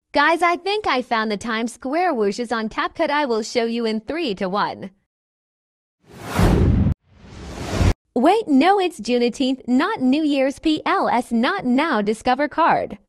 Guys, I think I found the Times Square whooshes on CapCut. I will show you in 3, 2, 1. Wait, no, it's Juneteenth, not New Year's. PLS, not now. Discover card.